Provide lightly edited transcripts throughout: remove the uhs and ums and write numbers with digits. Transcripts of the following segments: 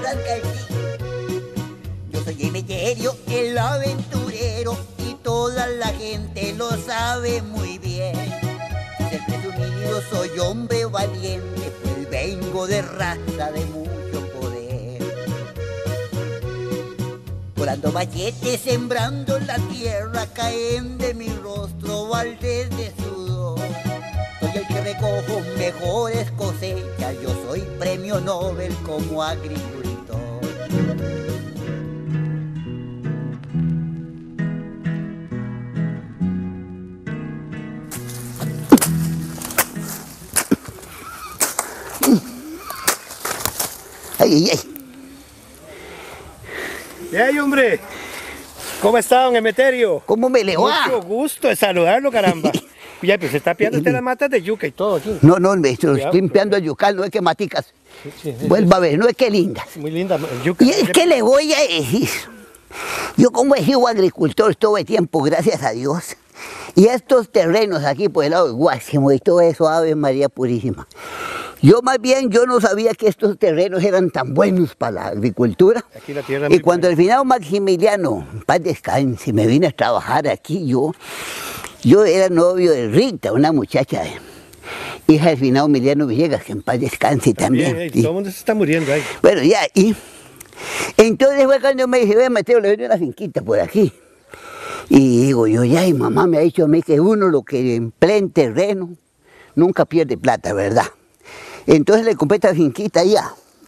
puras calcín. Yo soy Emeterio, el aventurero, y toda la gente lo sabe muy bien. Ser presumido, soy hombre valiente, pues vengo de raza de mucho poder. Volando machetes, sembrando la tierra, caen de mi rostro baldes de sudor. Soy el que recojo mejores cosechas, yo soy premio Nobel como agricultor. Ay, ay, ay. ¿Qué hay, hombre? ¿Cómo está, don Emeterio? ¿Cómo me le va? Mucho gusto de saludarlo, caramba. Ya, pues se está pillando usted las matas de yuca y todo aquí. No, me estoy limpiando el yucal, no es que maticas. Vuelva a ver, no es que lindas. Muy linda el yuca. Y es que le voy a decir, yo como he sido agricultor todo el tiempo, gracias a Dios, y estos terrenos aquí por el lado de Guásimo y todo eso, Ave María Purísima. Yo más bien, yo no sabía que estos terrenos eran tan buenos para la agricultura. Aquí la tierra y cuando el finado Maximiliano, paz descanse, me vine a trabajar aquí, yo era novio de Rita, una muchacha, hija del finado Emiliano Villegas, que en paz descanse también. Todo el mundo se está muriendo ahí. Bueno, ya, y entonces fue cuando me dije, ve Mateo, le doy una finquita por aquí. Y digo yo, ya, y mamá me ha dicho a mí que uno lo que emplea en terreno nunca pierde plata, ¿verdad? Entonces le compré esta finquita ahí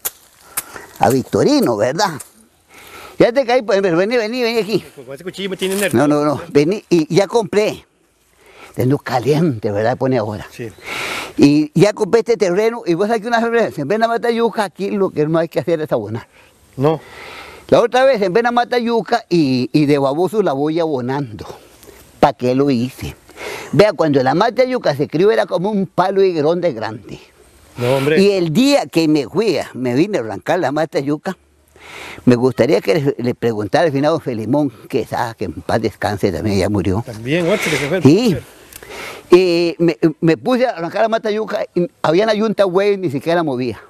a Victorino, ¿verdad? Ya te caí, pues vení aquí. Con ese cuchillo me tiene nervioso. No, vení, y ya compré. Tengo caliente, ¿verdad? Pone ahora. Sí. Y ya compré este terreno, y vos aquí una vez, en vez de matar yuca, aquí lo que no hay que hacer es abonar. No. La otra vez en vez de matar yuca y de baboso la voy abonando. ¿Para qué lo hice? Vea, cuando la mata yuca se crió era como un palo higuerón de grande. No, hombre. Y el día que me vine a arrancar la mata yuca, me gustaría que le preguntara al finado Felimón, que en paz descanse, también ya murió. También, otro que se fue. Sí. Y me puse a arrancar la mata yuca, y había una yunta güey, ni siquiera movía.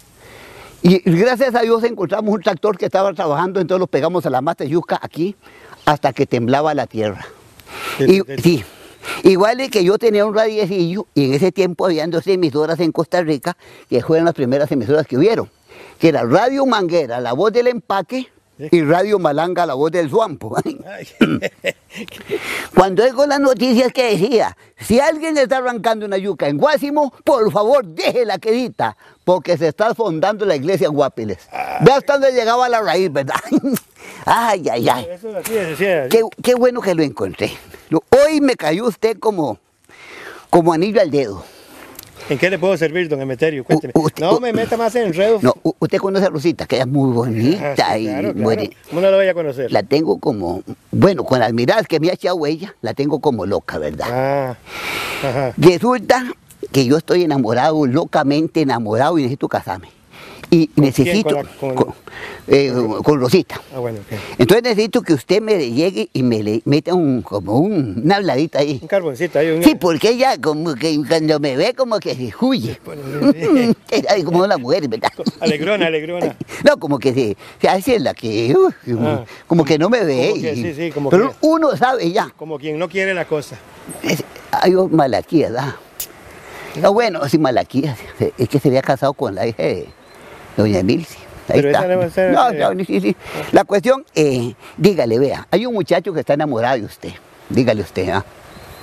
Y gracias a Dios encontramos un tractor que estaba trabajando, entonces lo pegamos a la mata yuca aquí, hasta que temblaba la tierra. Sí. Igual es que yo tenía un radiecillo, y en ese tiempo habían 2 emisoras en Costa Rica, que fueron las primeras emisoras que hubieron, que era Radio Manguera, la voz del empaque, y Radio Malanga, la voz del Suampo. Cuando oigo las noticias que decía, si alguien está arrancando una yuca en Guásimo, por favor déjela quedita, porque se está fondando la iglesia en Guapiles. Ve hasta donde llegaba la raíz, ¿verdad? Ay, ay, ay. Eso así decía. Qué bueno que lo encontré. Hoy me cayó usted como anillo al dedo. ¿En qué le puedo servir, don Emeterio? Cuénteme. No me meta más en enredos. No, usted conoce a Rosita, que ella es muy bonita. Sí, claro, y bueno, ¿cómo no la voy a conocer? La tengo como, bueno, con las miradas que me ha echado ella, la tengo como loca, ¿verdad? Ah, ajá. Resulta que yo estoy enamorado, locamente enamorado, y necesito casarme. Y necesito, con Rosita. Ah, bueno, ok. Entonces necesito que usted me llegue y me le meta una habladita ahí. Un carboncito ahí. Sí, porque ella como que cuando me ve como que se huye. Como una mujer, ¿verdad? Alegrona. No, como que se hace la que, como que no me ve. Como que, sí, como pero que, uno sabe ya. Como quien no quiere la cosa. Hay Malaquías, ¿verdad? No, bueno, sí, Malaquías. Es que se había casado con la hija de doña Emilce. Ahí pero está. esa debe ser, No, sí. La cuestión, dígale, vea, hay un muchacho que está enamorado de usted. Dígale usted, ¿ah?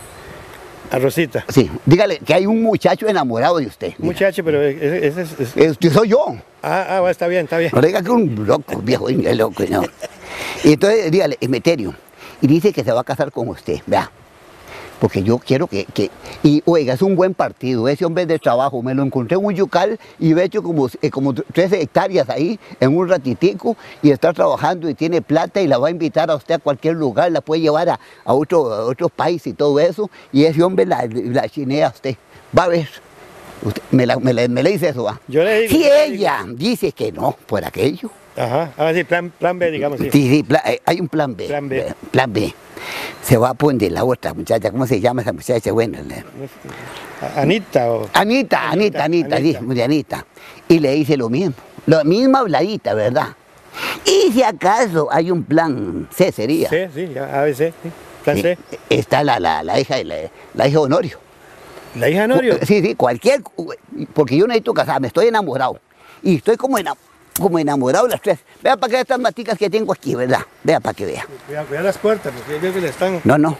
A Rosita. Sí, dígale que hay un muchacho enamorado de usted. Muchacho, pero ese es... Soy yo. Está bien. No diga que un loco, viejo, loco, no. Y entonces, dígale, Emeterio, y dice que se va a casar con usted, vea. Porque yo quiero y oiga, es un buen partido, ese hombre de trabajo, me lo encontré en un yucal y he hecho como 13 hectáreas ahí en un ratitico y está trabajando y tiene plata y la va a invitar a usted a cualquier lugar, la puede llevar a otro país y todo eso, y ese hombre la chinea a usted, va a ver. Usted, me le dice eso, ¿va? Yo le digo. Si ella dice que no, por aquello. Ajá, sí, plan B, digamos. Sí, sí, hay un plan B. Plan B. Se va a poner la otra muchacha, ¿cómo se llama esa muchacha? Bueno, Anita. Anita. Y le dice lo mismo. La misma habladita, ¿verdad? Y si acaso hay un plan C, sería. Sí, sí, ya, ABC, sí. Plan C. Está la hija de la hija de Honorio. ¿La hija de Norio? Sí, sí, cualquier, porque yo necesito casarme, estoy enamorado. Y estoy como enamorado de las tres. Vea para qué estas maticas que tengo aquí, ¿verdad? Vea para que vea. Cuidado las puertas, porque yo creo que le están... No, no.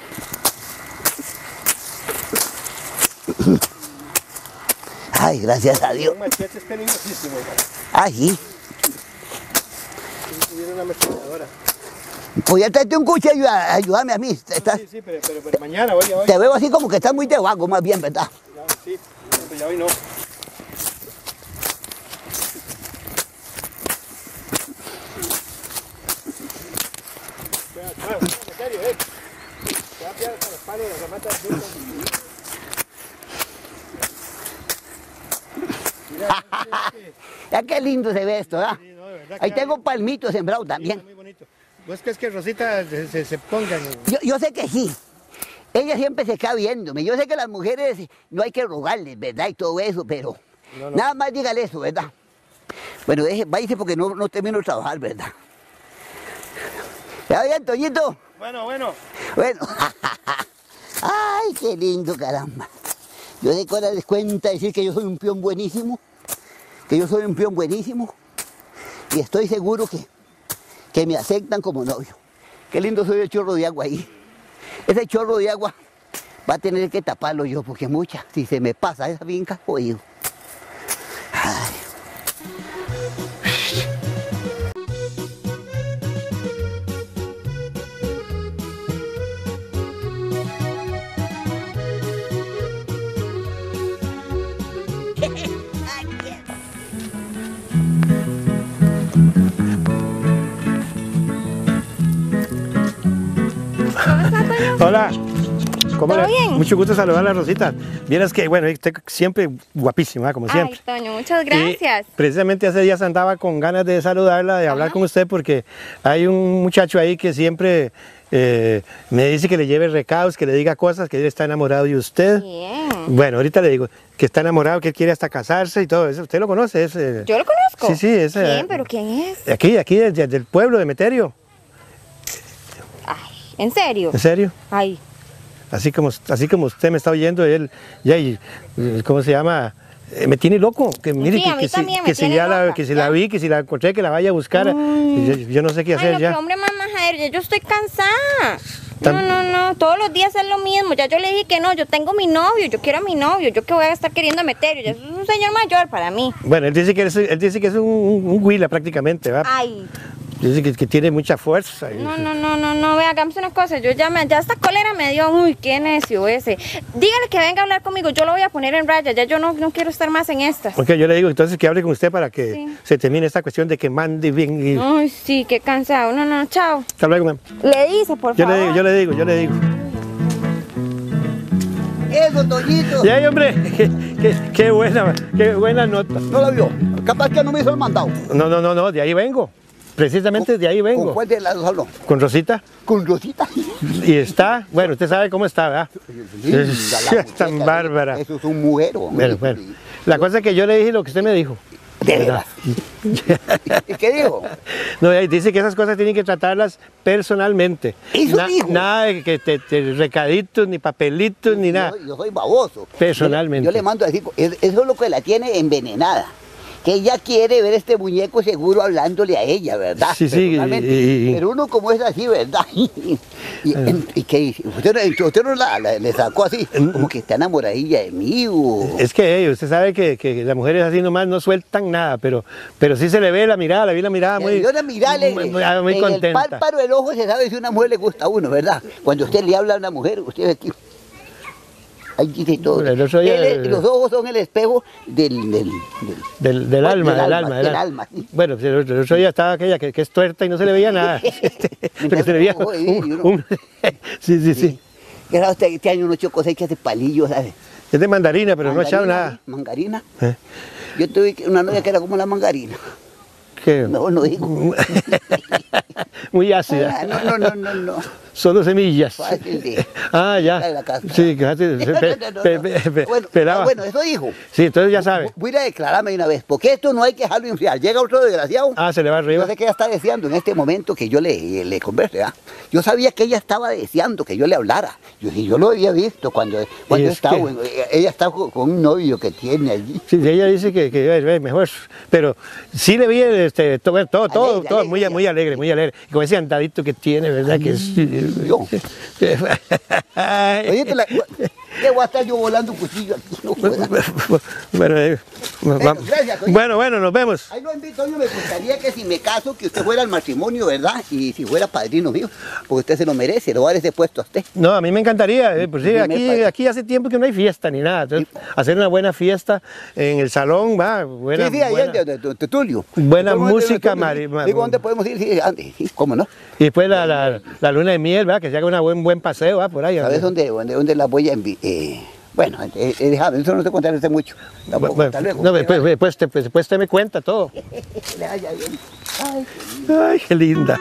Ay, gracias a Dios. Son machetes peligrosísimos. Ay, sí. Viene una ametralladora. Pues ya traete un cuchillo y ayúdame a mí. Sí, sí, pero mañana, hoy. Te veo así como que estás muy de vago, más bien, ¿verdad? Sí, pero ya hoy no. Ya qué lindo se ve esto, ¿verdad? Sí, no, de verdad Ahí que tengo palmitos sembrados también. muy bonito. ¿Vos crees que Rosita se pongan? Yo sé que sí. Ella siempre se queda viéndome. Yo sé que las mujeres no hay que rogarles, ¿verdad? Y todo eso, pero No. nada más dígale eso, ¿verdad? Bueno, váyase porque no termino de trabajar, ¿verdad? ¿Ya bien, Toñito? Bueno. Bueno. Ay, qué lindo, caramba. Yo de ahora les cuenta decir que yo soy un peón buenísimo. Y estoy seguro que me aceptan como novio. Qué lindo soy el chorro de agua ahí. Ese chorro de agua va a tener que taparlo yo, porque si se me pasa esa finca, jodido. Ay. Hola. ¿Cómo ¿Todo le? bien? Mucho gusto saludarla, Rosita. Vieras que, bueno, usted siempre guapísima, como siempre. Ay, Toño, muchas gracias. Y precisamente hace días andaba con ganas de saludarla, de hablar con usted, porque hay un muchacho ahí que siempre me dice que le lleve recados, que le diga cosas, que él está enamorado de usted. Bien. Bueno, ahorita le digo que está enamorado, que él quiere hasta casarse y todo eso. ¿Usted lo conoce? ¿Yo lo conozco? Sí, es... ¿Quién? ¿Pero quién es? Aquí del pueblo de Meterio. Ay, ¿en serio? ¿En serio? Ay, Así como usted me está oyendo, él, ¿cómo se llama? Me tiene loco, que mire Sí, a mí también me que si tiene ya loca, que si ya. la vi, que si la encontré, que la vaya a buscar, yo no sé qué ay, hacer no, ya. pero hombre, mamá, Jair, yo estoy cansada. Tan- No, todos los días es lo mismo. Ya yo le dije que no, yo tengo mi novio, yo quiero a mi novio, yo que voy a estar queriendo meter, ya es un señor mayor para mí. Bueno, él dice que es un huila prácticamente, ¿verdad? Ay, Dice que tiene mucha fuerza. no, vea, hagamos una cosa, ya esta cólera me dio, uy, qué necio ese. Dígale que venga a hablar conmigo, yo lo voy a poner en raya, ya yo no quiero estar más en estas. Ok, yo le digo entonces que hable con usted para que Sí. se termine esta cuestión de que mande bien y... Ay, sí, qué cansado, no, chao. Hasta luego, ma'am. Le dice, por favor. Yo le digo. Eso, Toñito. Y ahí, hombre, qué buena nota. ¿No lo vio? Capaz que no me hizo el mandado. No, de ahí vengo. Precisamente de ahí vengo. ¿Con cuál de las dos habló? Con Rosita. Con Rosita. Y está, bueno, usted sabe cómo está, ¿verdad? Linda la Es tan muchacha, bárbara. Eso es un muero. Bueno. La cosa es que yo le dije lo que usted me dijo. De veras. ¿Y qué dijo? No, dice que esas cosas tienen que tratarlas personalmente. Eso dijo. Nada de que recaditos, ni papelitos, ni nada. Yo soy baboso. Personalmente. Yo le mando a decir, eso es lo que la tiene envenenada. Que ella quiere ver este muñeco seguro hablándole a ella, ¿verdad? Sí, Personalmente. Pero uno como es así, ¿verdad? ¿Y qué dice? ¿Usted no le sacó así? Como que está enamoradilla de mí o... Es que usted sabe que las mujeres así nomás no sueltan nada, pero sí se le ve la mirada, muy, Yo la mirada muy en el contenta. párpado del ojo se sabe si una mujer le gusta a uno, ¿verdad? Cuando usted le habla a una mujer, usted ve aquí. Ahí dice todo. Bueno, el otro día- Los ojos son el espejo del alma, sí. Bueno, el otro día estaba aquella que es tuerta y no se le veía nada. Pero se le veía sí. Que ahora este año no echó cosechas de palillos, ¿sabes? Es de mandarina, pero no ha echado Mandarina, nada. ¿Mangarina? ¿Eh? Yo tuve una novia que era como la mangarina. ¿Qué? Mejor no digo. Muy ácida. No. solo semillas. Fácil de... Ah, ya. de la cáscara. Sí, fácil, Bueno, eso dijo. Sí, entonces ya sabe. Voy a ir a declararme de una vez, porque esto no hay que dejarlo enfriar. Llega otro desgraciado. Ah, se le va arriba. Yo sé que ella está deseando en este momento que yo le converse, ¿verdad? Yo sabía que ella estaba deseando que yo le hablara. Yo lo había visto cuando estaba, ella está con un novio que tiene allí. Sí, ella dice que mejor, pero sí le vi todo alegre. muy alegre, muy alegre. Y con ese andadito que tiene, ¿verdad? Que es... Yo. Oye, ¿qué voy a estar yo volando un cuchillo aquí? No, gracias, bueno, nos vemos. ahí lo invito, yo me gustaría que si me caso, que usted fuera al matrimonio, ¿verdad? Y si fuera padrino mío, porque usted se lo merece, le voy a dar ese puesto a usted. No, a mí me encantaría, pues sí, aquí hace tiempo que no hay fiesta ni nada, entonces hacer una buena fiesta en el salón, va, buena, Sí, ahí de Tulio. buena música, Digo, ¿dónde podemos ir? Sí, ande, sí, cómo no. y después la luna de miel, ¿verdad? Que se haga un buen paseo, ¿va? Por ahí. ¿Sabes dónde la voy a enviar? Bueno, déjame, eso no te contaré mucho. Tampoco, Bueno, hasta luego. no, después te me cuenta todo. Le vaya bien. Ay, qué linda.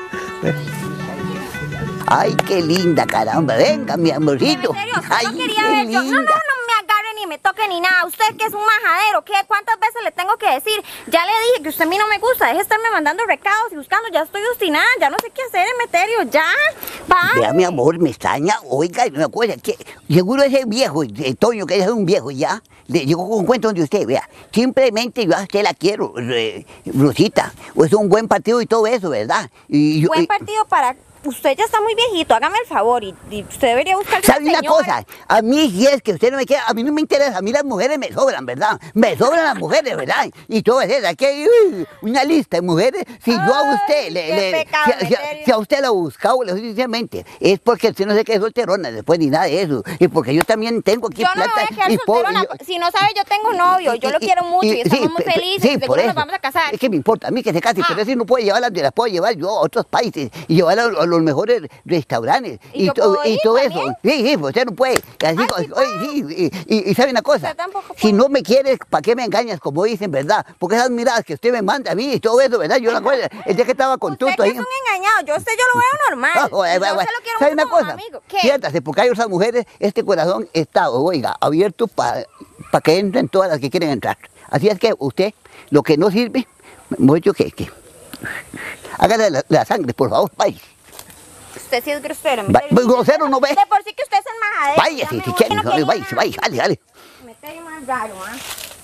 Ay, qué linda, caramba. Venga, mi amorcito. En serio, usted Ay, no quería qué ver yo. No linda. me agarre ni me toque ni nada. Usted que es un majadero, ¿qué? ¿Cuántas veces le tengo que decir? Ya le dije que usted a mí no me gusta. Deje de estarme mandando recados y buscando. Ya estoy obstinada, ya no sé qué hacer, Emeterio. Ya, va. Vea, mi amor, me extraña. Oiga, una cosa, que seguro ese viejo, Toño, que es un viejo ya, le llegó con un cuento donde usted, vea, simplemente yo a usted la quiero, Rosita. Es un buen partido y todo eso, ¿verdad? Buen partido para... Usted ya está muy viejito, hágame el favor y usted debería buscar... ¿Sabe una cosa? A mí si es que usted no me quiere, a mí no me interesa, a mí las mujeres me sobran, ¿verdad? Me sobran las mujeres, ¿verdad? Y todo es eso, aquí hay una lista de mujeres. Si yo a usted, si a usted la he buscado, le digo sinceramente, es porque usted no sé qué es solterona, después ni nada de eso. Y porque yo también tengo aquí yo no plata. me voy a quedar solterona, si no sabe, yo tengo novio, yo lo quiero mucho y estamos muy felices, sí, seguro nos vamos a casar. Es que me importa a mí que se case, pero si no puede llevarlas, las puedo llevar yo a otros países y llevarlas a los mejores restaurantes ¿Y todo eso. también? Sí, pues usted no puede. Así, y sabe una cosa, Usted tampoco si puede. no me quieres, ¿para qué me engañas? Como dicen, ¿verdad? Porque esas miradas que usted me manda a mí y todo eso, ¿verdad? Yo me acuerdo, el día que estaba con Usted Tuto que ahí. es un engañado, yo lo veo normal. Yo se lo quiero ¿Sabe mucho una como cosa? amigo. ¿Qué? Siéntase, porque hay otras mujeres, este corazón está, oiga, abierto para que entren todas las que quieren entrar. Así es que usted, lo que no sirve, mucho que hágale la sangre, por favor, vaya. Usted sí es grosero. Grosero no ve. De por sí que usted es el majadero. Vaya, Ya si me te voy, quieren, que no quiero vaya, nada. vaya, dale. Emeterio más raro, ¿ah?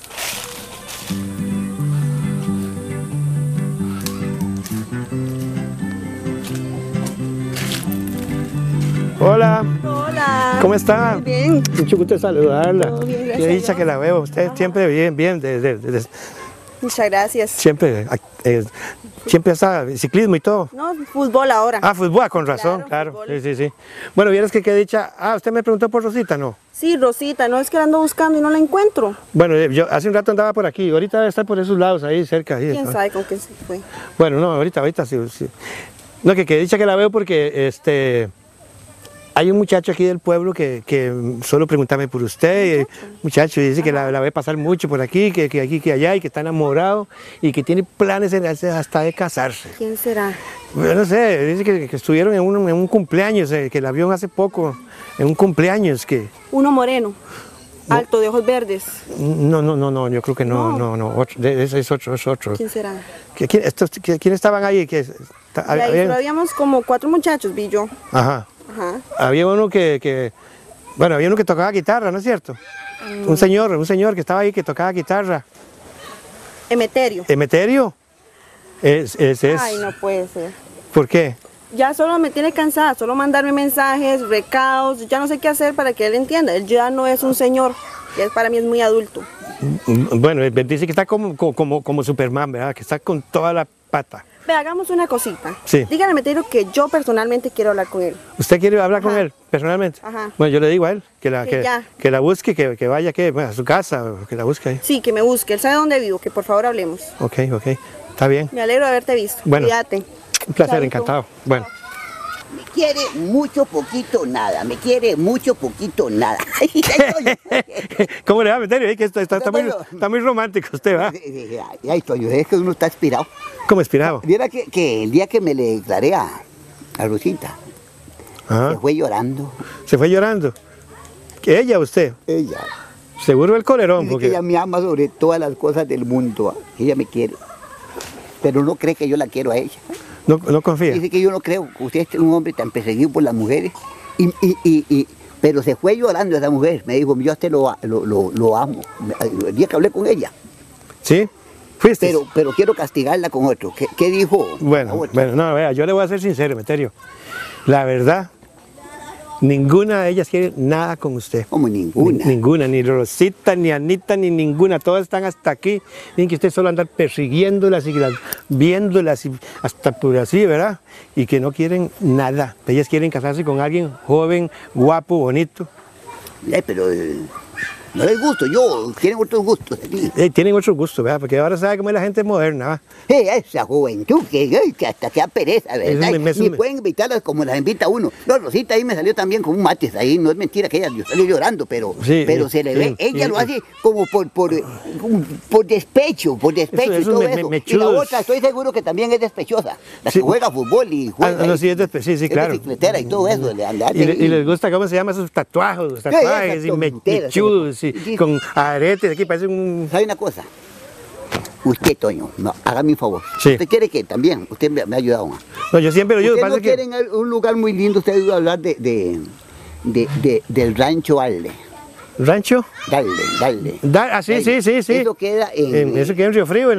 Hola, Hola. ¿cómo está? Muy bien. Mucho gusto saludarla. Todo bien, gracias Qué a dicha Dios. que la veo. Usted siempre bien, Muchas gracias. siempre está ciclismo y todo. No, fútbol ahora. Ah, fútbol, con razón, Claro, claro. fútbol. Sí. Bueno, vieras que qué dicha. Ah, usted me preguntó por Rosita, ¿no? Sí, Rosita, no es que la ando buscando y no la encuentro. Bueno, yo hace un rato andaba por aquí, ahorita debe estar por esos lados, ahí cerca. Ahí, ¿Quién ¿no? sabe con qué se fue? Bueno, no, ahorita sí. No, que dicha que la veo porque hay un muchacho aquí del pueblo que solo pregúntame por usted, muchacho, y dice que la ve pasar mucho por aquí, que aquí, que allá, y que está enamorado, y que tiene planes hasta de casarse. ¿Quién será? Yo no sé, dice que estuvieron en un cumpleaños, que la vio hace poco, en un cumpleaños, que... Uno moreno, alto, de ojos verdes. No, yo creo que no, ese es otro. ¿Quién será? ¿Quiénes estaban ahí? Pero habíamos como 4 muchachos, vi yo. Ajá. Ajá. Había uno había uno que tocaba guitarra, ¿no es cierto? Un señor que estaba ahí que tocaba guitarra. Emeterio. ¿Emeterio? Ese es. Ay, no puede ser. ¿Por qué? Ya solo me tiene cansada, solo mandarme mensajes, recados, ya no sé qué hacer para que él entienda. Él ya no es un señor, ya para mí es muy adulto. Bueno, él dice que está como Superman, ¿verdad? Que está con toda la pata. Ve, hagamos una cosita. Sí. Dígale a Emeterio que yo personalmente quiero hablar con él. ¿Usted quiere hablar con Ajá. él personalmente? Ajá. Bueno, yo le digo a él que ya. la busque, que vaya a su casa, que la busque ahí. Sí, que me busque. Él sabe dónde vivo, que por favor hablemos. Ok, está bien. Me alegro de haberte visto. Bueno. Cuídate. Un placer, Chaito. encantado. Bueno. Me quiere mucho poquito nada, me quiere mucho poquito nada. ¿Cómo le va a meter? Que está Bueno. está muy romántico usted, ¿va? Ya estoy, es que uno está inspirado. ¿Cómo inspirado? Viera que el día que me le declaré a Rosita, Ajá. Se fue llorando. ¿Se fue llorando? ¿Ella o usted? Ella. Seguro el colerón. Dice que Porque... ella me ama sobre todas las cosas del mundo. Ella me quiere. Pero no cree que yo la quiero a ella. No confía. Dice que yo no creo que usted es un hombre tan perseguido por las mujeres. Pero se fue llorando esa mujer. Me dijo, yo a usted lo amo. El día que hablé con ella. ¿Sí? ¿Fuiste? Pero quiero castigarla con otro. ¿Qué dijo? Bueno, no, vea, yo le voy a ser sincero, Emeterio. La verdad, ninguna de ellas quiere nada con usted. Como ninguna. Ninguna, ni Rosita, ni Anita, ni ninguna. Todas están hasta aquí. Tienen que usted solo andar persiguiéndolas y viéndolas y hasta por así, ¿verdad? Y que no quieren nada. Ellas quieren casarse con alguien joven, guapo, bonito. Pero no les gusto yo, tienen otros gustos. Tienen otro gusto, ¿verdad? Porque ahora sabe cómo es la gente moderna, ¿va? Esa juventud que hasta que da pereza, ¿verdad? Ni pueden invitarlas como las invita uno. No, Rosita ahí me salió también con un mates ahí, no es mentira que ella salió llorando, pero se le ve, ella lo hace como por despecho y todo eso. Y la otra estoy seguro que también es despechosa, la que juega fútbol y juega. Sí, claro. Bicicletera y todo eso. Y les gusta, ¿cómo se llama? Esos tatuajes y mechudos. Sí, con aretes, aquí parece un... ¿Sabe una cosa? Usted, Toño, no, hágame un favor. Sí. Usted quiere que también, usted me ha ayudado más. No, yo siempre lo ayudo. Usted no quiere en un lugar muy lindo, usted iba a hablar del rancho Darle. ¿Rancho? Darle. Sí. Eso queda en Río Frío, en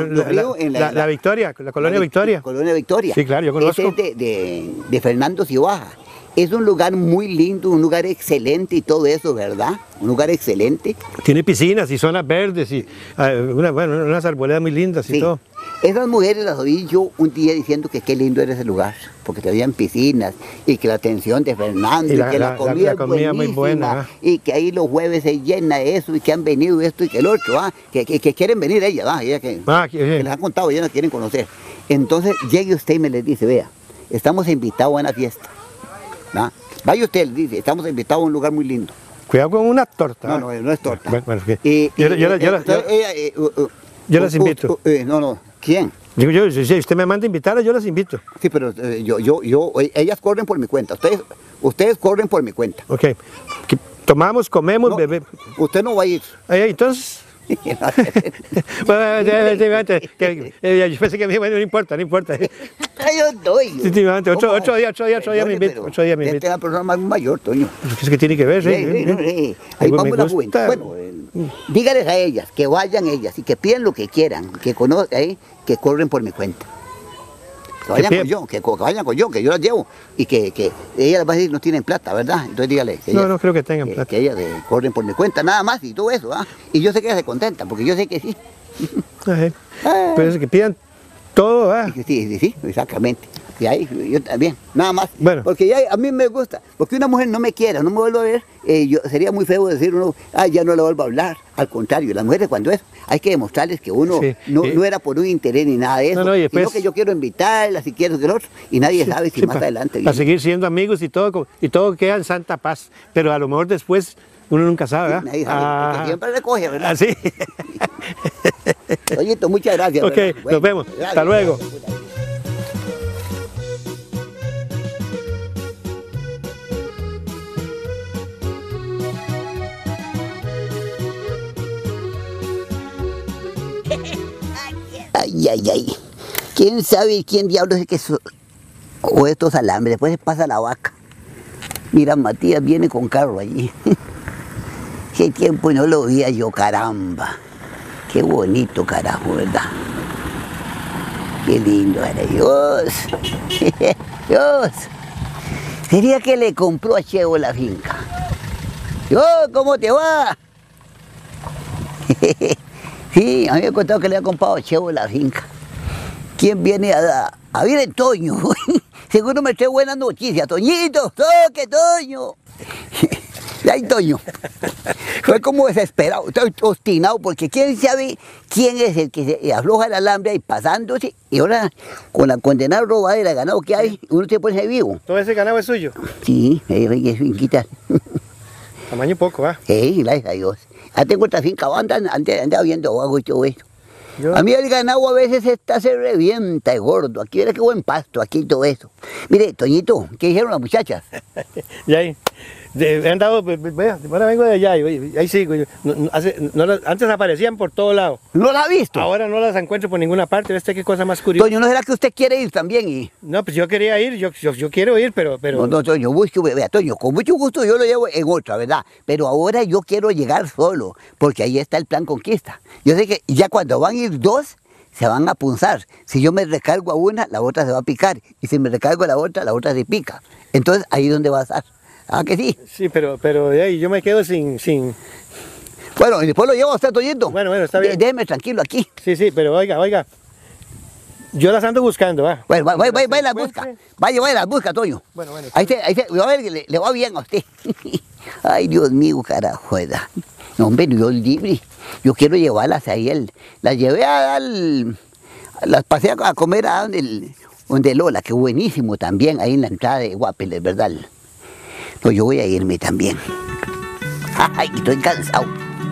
la Victoria, la colonia Victoria. Colonia Victoria. Sí, claro, yo conozco. Ese es de Fernando Cibaja. Es un lugar muy lindo, un lugar excelente y todo eso, ¿verdad? Un lugar excelente. Tiene piscinas y zonas verdes y unas arboledas muy lindas y todo. Esas mujeres las oí yo un día diciendo que qué lindo era ese lugar, porque te habían piscinas y que la atención de Fernando y que la comida es muy buena. Y que ahí los jueves se llena de eso y que han venido esto y que el otro, que quieren venir ellas, que les han contado, ellas las quieren conocer. Entonces llegue usted y me les dice, vea, estamos invitados a una fiesta. ¿Ah? Vaya usted, dice, estamos invitados a un lugar muy lindo. Cuidado con una torta. No es torta. Yo las invito. ¿Quién? Digo si usted me manda invitarlas, yo las invito. Sí, pero ellas corren por mi cuenta. Ustedes corren por mi cuenta. Ok. Tomamos, comemos, bebemos. Usted no va a ir. Entonces... yo pensé que no importa. Yo doy. Otro día me invito. Esta es la persona más mayor, Toño. ¿Qué es que tiene que ver? Ahí vamos la juventud. Bueno, dígales a ellas, que vayan ellas y que pidan lo que quieran, que conozcan, que corren por mi cuenta. Que vayan con yo, que yo las llevo y que ellas les va a decir no tienen plata, ¿verdad? Entonces dígale. No creo que tengan plata. Que ellas corren por mi cuenta, nada más y todo eso, ¿ah? Y yo sé que ellas se contentan, porque yo sé que sí. Pero es que pidan todo, ¿ah? Sí, exactamente. Y ahí yo también, nada más. Bueno. Porque ya a mí me gusta, porque una mujer no me quiera, no me vuelva a ver, sería muy feo decir uno, ya no le vuelvo a hablar. Al contrario, las mujeres cuando hay que demostrarles que uno no era por un interés ni nada de eso, sino que yo quiero invitarlas, si quiero que el otro, y nadie sabe si más adelante viene. A seguir siendo amigos y todo queda en santa paz, pero a lo mejor después uno nunca sabe, ¿verdad? Nadie sabe, porque siempre recoge, ¿verdad? Así. Oñito, muchas gracias. Ok, bueno, nos vemos. Gracias. Hasta luego. Ay. ¿Quién sabe quién diablos es que o estos alambres? Después se pasa la vaca. Mira, Matías viene con carro allí. Qué tiempo no lo veía yo, caramba. Qué bonito, carajo, ¿verdad? Qué lindo era Dios. Dios. Sería que le compró a Chevo la finca. Yo, ¿cómo te va? Sí, a mí me ha contado que le ha comprado a Chevo la finca. ¿Quién viene a ver el Toño? Seguro me trae buenas noticias. Toñito, toque, Toño. Ay, Toño. Fue como desesperado, estoy obstinado, porque quién sabe quién es el que se afloja el alambre y pasándose, y ahora con la condenada robadera de ganado que hay, uno se pone vivo. ¿Todo ese ganado es suyo? Sí, es finquita. Tamaño poco, ¿ah? Sí, gracias a Dios. Ya tengo otra finca, anda viendo agua y todo eso. Yo- A mí el ganado a veces se revienta de gordo. Aquí verá qué buen pasto, aquí todo eso. Mire, Toñito, ¿qué dijeron las muchachas? Y ahí, he andado, vea, ahora vengo de allá, y ahí sigo. Antes aparecían por todos lados. ¿No la ha visto? Ahora no las encuentro por ninguna parte. ¿Ves qué cosa más curiosa? Toño, ¿no será que usted quiere ir también? No, pues yo quería ir, yo quiero ir, pero... No, Toño, busque, vea, Toño, con mucho gusto yo lo llevo en otra, ¿verdad? Pero ahora yo quiero llegar solo, porque ahí está el plan Conquista. Yo sé que ya cuando van a ir dos, se van a punzar. Si yo me recargo a una, la otra se va a picar. Y si me recargo a la otra se pica. Entonces, ahí es donde va a estar. ¿Ah, que sí? Sí, pero de ahí yo me quedo sin... Bueno, y después lo llevo a usted, Toñito. Bueno, está bien. Déjeme tranquilo aquí. Sí, pero oiga. Yo las ando buscando, va. Bueno, vaya y las busca. Vaya y las busca, Toño. Bueno. Ahí se, a ver, le va bien a usted. Ay, Dios mío, carajo, ¿verdad? No, hombre, yo libre. Yo quiero llevarlas ahí. Las llevé las pasé a comer a donde Lola, que buenísimo también, ahí en la entrada de Guapeles, ¿verdad? No, yo voy a irme también. Ay, estoy cansado.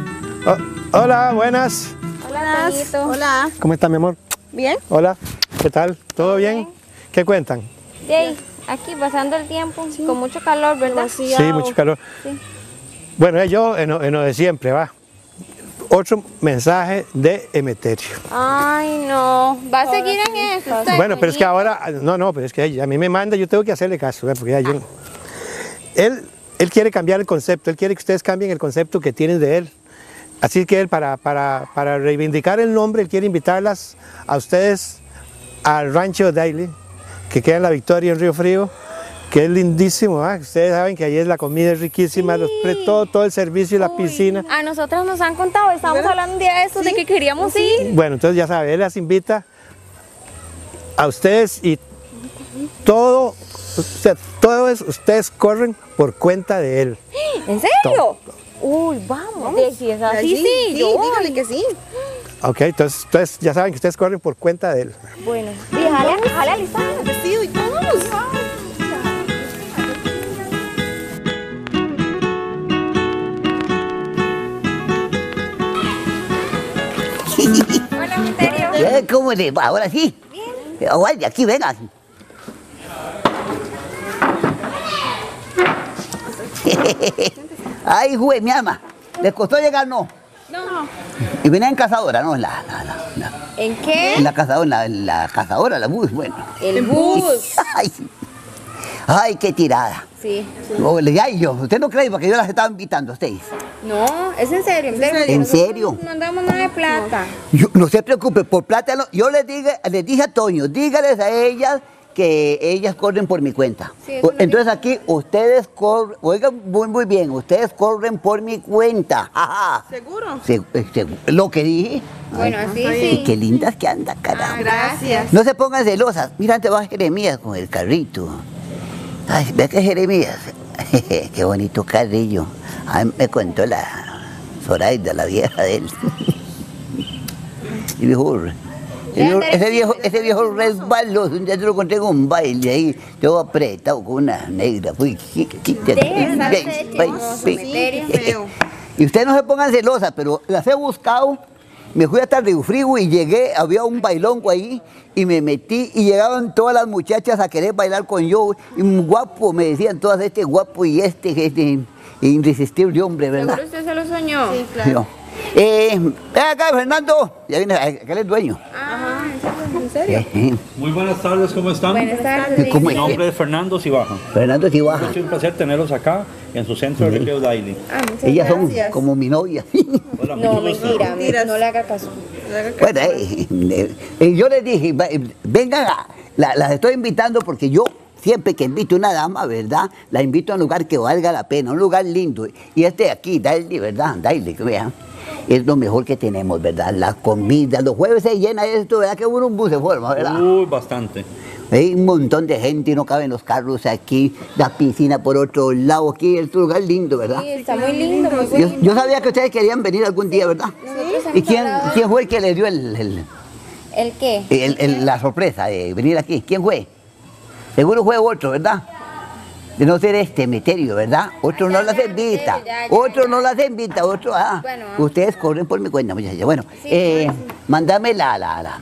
Hola, buenas. Hola, Toñito. Hola. ¿Cómo está, mi amor? ¿Bien? Hola, ¿qué tal? ¿Todo bien? ¿Qué cuentan? Jay, aquí pasando el tiempo, con mucho calor, ¿verdad? Sí, mucho calor. Sí. Bueno, yo en lo de siempre, va. Otro mensaje de Emeterio. Ay, no. ¿Va a seguir en eso usted? Bueno, pero es que ahora, no, pero es que a mí me manda, yo tengo que hacerle caso, ¿ve? Porque ya yo... Él quiere cambiar el concepto, él quiere que ustedes cambien el concepto que tienen de él. Así que él, para reivindicar el nombre, él quiere invitarlas a ustedes al rancho Daily, que queda en La Victoria, en Río Frío, que es lindísimo, ¿ah? Ustedes saben que allí la comida es riquísima, todo el servicio y la piscina. A nosotras nos han contado, estábamos hablando un día de eso, de que queríamos ir. Bueno, entonces ya saben, él las invita a ustedes y todo ustedes corren por cuenta de él. ¿En serio? Uy, vamos. Si es así, sí, yo voy. dígale que sí. Ok, entonces ya saben que ustedes corren por cuenta de él. Bueno, jale a listar. Vestido y todo. Hola, Emeterio. ¿Cómo le va? Ahora sí. Bien. Aguante, aquí vengan. Ay, güey, mi alma. ¿Les costó llegar? No. No. Y venía en cazadora, ¿no? ¿En qué? En la cazadora, la cazadora, la bus, bueno. El bus. Ay, qué tirada. Sí. Ay, usted no cree porque yo las estaba invitando a ustedes. No, es en serio. ¿En serio? No andamos nada de plata. No se preocupe, por plata no. Yo les dije a Toño, dígales a ellas que ellas corren por mi cuenta. Sí, eso entonces aquí ustedes corren, oigan muy bien, ustedes corren por mi cuenta. Ajá. ¿Seguro? Lo que dije. Bueno, así Ay, sí. qué lindas que anda, caramba. Gracias. No se pongan celosas. Mira, antes va Jeremías con el carrito. Ay, ve que Jeremías. Qué bonito carrillo. A mí me contó la Zoraida, la vieja de él. Y dijo, ese viejo resbaloso, un día te lo encontré en un baile ahí, todo apretado con una negra. Y ustedes no se pongan celosas, pero las he buscado. Me fui hasta Río Frío y llegué, había un bailongo ahí y me metí y llegaban todas las muchachas a querer bailar con yo. Y un guapo, me decían todas, este guapo y este irresistible hombre, ¿verdad? ¿Seguro usted se lo soñó? Sí, claro. No. Ven acá, Fernando. Ya viene, aquel es dueño. Ajá, ¿en serio? Muy buenas tardes, ¿cómo están? Buenas tardes. ¿Cómo Mi es? nombre es Fernando Cibaja. Fernando sí baja. Es un placer tenerlos acá en su centro de recreo Daily. Ah, muchas Ellas son gracias. como mi novia. Hola, No, mucho gusto. mentira, no le haga caso. Bueno, yo les dije, vengan, las estoy invitando porque yo siempre que invito a una dama, ¿verdad? La invito a un lugar que valga la pena, un lugar lindo. Y este de aquí, Daily, ¿verdad? Daily, que vean. Es lo mejor que tenemos, ¿verdad? La comida, los jueves se llena esto, ¿verdad? Que un bus se forma, ¿verdad? Uy, bastante. Hay un montón de gente y no caben los carros aquí, la piscina por otro lado, aquí es un lugar lindo, ¿verdad? Sí, está muy lindo, muy bonito. Yo sabía que ustedes querían venir algún día, ¿verdad? Nosotros ¿Y hemos quién hablado- fue el que le dio ¿El qué? la sorpresa de venir aquí? ¿Quién fue? Seguro fue otro, ¿verdad? de no ser este Emeterio, ¿verdad? Otro no las invita, otro no las invita, otro, Bueno, ustedes corren por mi cuenta, muchachos. Bueno, mándame la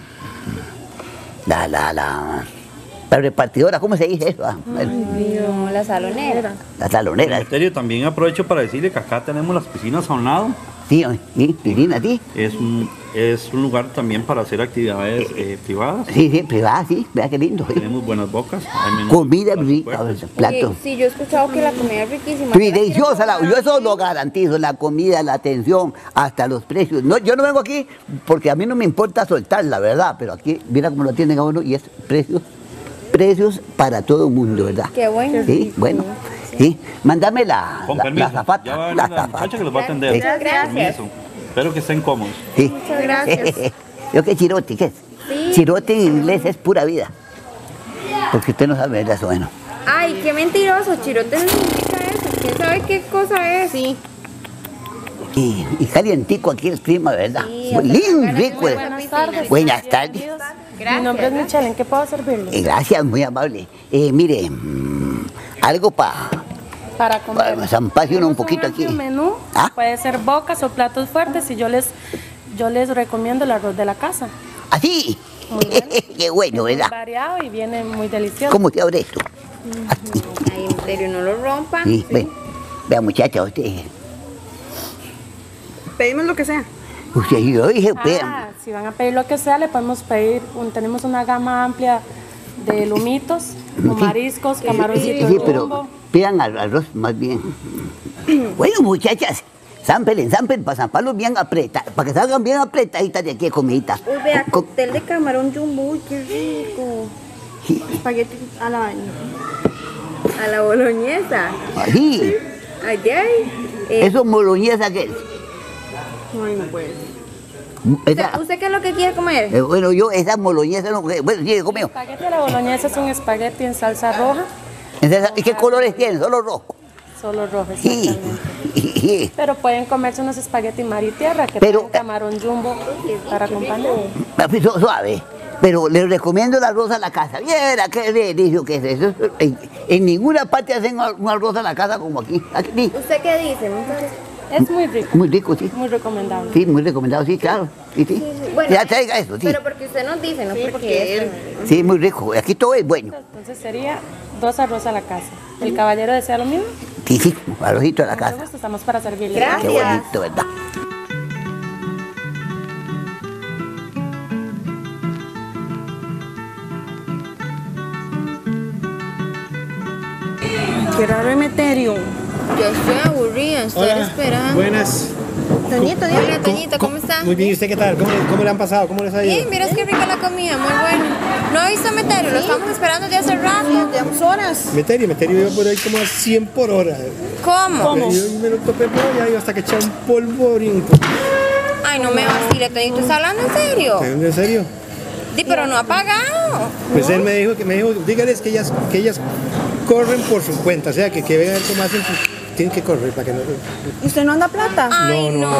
repartidora, ¿cómo se dice eso? No, la salonera. La salonera. Emeterio, también aprovecho para decirle que acá tenemos las piscinas a un lado. Sí, piscina, sí. Es un lugar también para hacer actividades privadas. Sí, privada, sí, vea qué lindo. Sí. Tenemos buenas bocas. Hay menús Comida para rica, fuertes. plato. Sí, yo he escuchado que la comida es riquísima. Sí, deliciosa, yo eso lo garantizo, la comida, la atención, hasta los precios. No, yo no vengo aquí porque a mí no me importa soltar, la verdad, pero aquí, mira cómo lo atienden a uno y es precios para todo el mundo, ¿verdad? Qué bueno. Sí, bueno. Sí, mándame Con la permiso. zapata. Ya va a venir La la zapata. muchacha que los va a atender. Muchas gracias. Permiso. Espero que estén cómodos. Sí. Muchas gracias. Yo que chirote, ¿qué es? Sí. Chirote en inglés es pura vida. Porque usted no sabe eso, bueno. Ay, qué mentiroso, chirote no significa eso. ¿Quién sabe qué cosa es? Sí. Y calientico aquí el clima, ¿verdad? Sí, Muy lindo, rico. buenas tardes. Buenas tardes. Mi nombre es Michelle, ¿en qué puedo servirle? Gracias, muy amable. Mire, algo para Para San Pacio un Tenemos poquito aquí. amplio menú, ¿Ah? puede ser bocas o platos fuertes y yo les recomiendo el arroz de la casa. ¿Así? Muy bueno. Qué bueno, Muy ¿verdad? variado y viene muy delicioso. ¿Cómo te abre esto? Aquí. Ay, en serio, no lo rompa. Sí, vea muchacha, usted Pedimos lo que sea. yo dije, vea. Ah, si van a pedir lo que sea, le podemos pedir, tenemos una gama amplia de lumitos, con Sí. mariscos, camaroncitos Sí, jumbo. pero pidan arroz más bien. Bueno, muchachas, zampelen para zamparlos bien apretados, para que salgan bien apretaditas de aquí, comidita. Uy, vea, cóctel de camarón jumbo. Uy, qué rico. Espagueti a la vaina. A la boloñesa. Así, Ay, ay. eso moloñesa que es. Ay, no puede. Esa, ¿Usted qué es lo que quiere comer? bueno, yo esa moloñesa no, bueno, sí, he comido. Espagueti a la boloñesa es un espagueti en salsa roja, ¿Y qué colores tiene? Solo rojo. solo rojo, Sí. exactamente. Pero pueden comerse unos espagueti mar y tierra que Pero- tienen camarón jumbo para acompañar. Suave. Pero les recomiendo el arroz a la casa. Viera qué delicio que es eso. En ninguna parte hacen un arroz a la casa como aquí. Aquí, ¿Usted qué dice? Es muy rico, muy rico, sí. muy recomendable. Sí, muy recomendado, sí, claro. Sí, sí. Bueno, Ya traiga eso, sí. Pero porque usted nos dice, no porque él. Sí, muy rico. Aquí todo es bueno. Entonces sería 2 arroz a la casa. ¿El caballero desea lo mismo? Sí, sí, arrocito a la Con mucho casa. gusto, estamos para servirle. Gracias. Qué bonito, ¿verdad? Qué raro Emeterio. Yo estoy aburrida, estoy esperando. Buenas. Toñito, Hola, Toñito, ¿cómo está? Muy bien, ¿y usted qué tal? ¿Cómo le han pasado? ¿Cómo les ha ido? Bien, miras qué rica la comida, muy bueno. ¿No ha visto Meterio? Lo estamos esperando ya hace rato. llevamos horas. Meterio iba por ahí como a 100 por hora. ¿Cómo? Yo me lo topé por allá y hasta que eché un polvorín. Ay, no me vacile, Toñito. ¿Está hablando en serio? ¿En serio? Sí, pero no ha pagado. Pues él me dijo, dígales que ellas corren por su cuenta, o sea, que vengan a ver cómo hacen, tienen que correr para que no... ¿Usted no anda plata? Ay, no.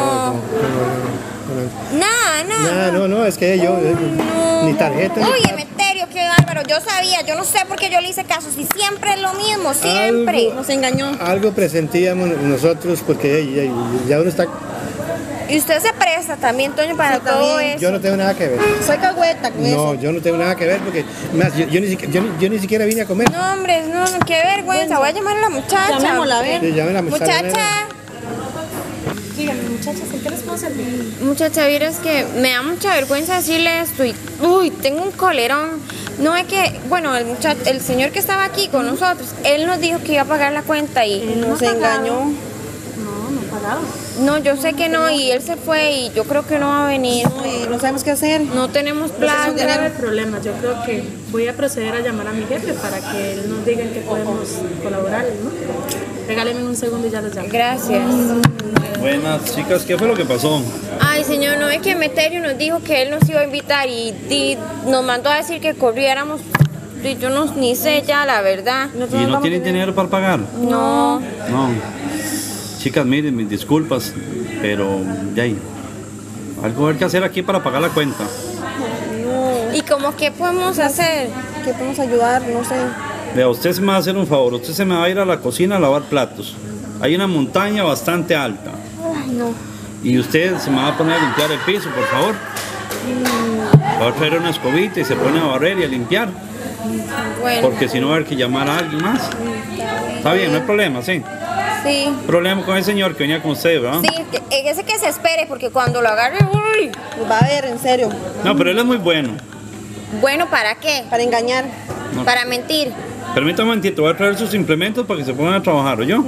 Nada, No, es que yo, ni tarjeta. ni Oye, nada. Meterio, qué bárbaro. Yo sabía, yo no sé por qué yo le hice caso. Si siempre es lo mismo, siempre. Nos engañó. Algo presentíamos nosotros porque ya uno está... Y usted se presta también, Toño, para Sí, todo también. eso. Yo no tengo nada que ver. Soy cagüeta con eso. No, yo no tengo nada que ver porque más, yo ni siquiera vine a comer. No, hombre, no, qué vergüenza. Voy a llamar a la muchacha. Llamémosla, a ver. Sí, llamen a la Muchacha, Díganme, muchachas, ¿en qué les puedo servir? muchacha, vieras que me da mucha vergüenza decirle esto y, uy, tengo un colerón. No es que, bueno, el señor que estaba aquí con nosotros, él nos dijo que iba a pagar la cuenta y Nos engañó. No pagado. no, yo sé que no y él se fue y yo creo que no va a venir. Y no sabemos qué hacer. No tenemos No plata. es un grave problema. Yo creo que voy a proceder a llamar a mi jefe para que él nos diga en qué podemos colaborar, ¿no? Regálenme un segundo y ya los llamo. Gracias. Buenas, chicas, ¿qué fue lo que pasó? Ay, señor, no es que Meterio nos dijo que él nos iba a invitar y nos mandó a decir que corriéramos. Y yo no ni sé ya, la verdad. ¿Y no tienen dinero para pagar? No. No. Chicas, miren, mis disculpas, pero ya hay algo hay que hacer aquí para pagar la cuenta. ¿Y como qué podemos hacer? ¿Qué podemos ayudar? No sé. Vea, usted se me va a hacer un favor, usted se me va a ir a la cocina a lavar platos. Hay una montaña bastante alta. Ay, no. Y usted se me va a poner a limpiar el piso, por favor. Va a traer una escobita y se pone a barrer y a limpiar. Bueno. Porque si no va a haber que llamar a alguien más. Está bien, no hay problema, ¿sí? Sí. Problema con el señor que venía con usted, ¿verdad? Sí, ese que se espere, porque cuando lo agarre, uy. Pues va a ver, en serio. No, pero él es muy bueno. Bueno, ¿para qué? Para engañar. No. Para mentir. Permítame un momentito, voy a traer sus implementos para que se pongan a trabajar, ¿oyó?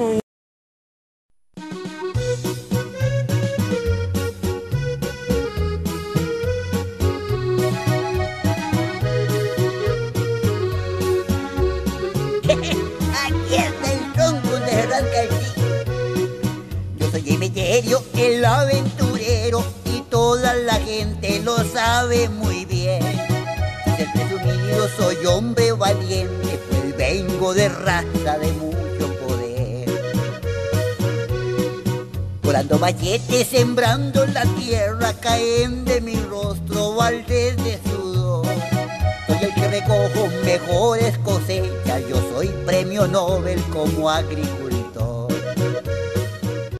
Aquí está el tronco donde se arranca el sí. Yo soy Emeterio, el aventurero, y toda la gente lo sabe muy bien. Ser presumido, soy hombre valiente, pues vengo de raza de mucho poder. Volando machetes, sembrando la tierra, caen de mi rostro baldes de sudor. Soy el que recojo mejores cosechas, yo soy premio Nobel como agricultor.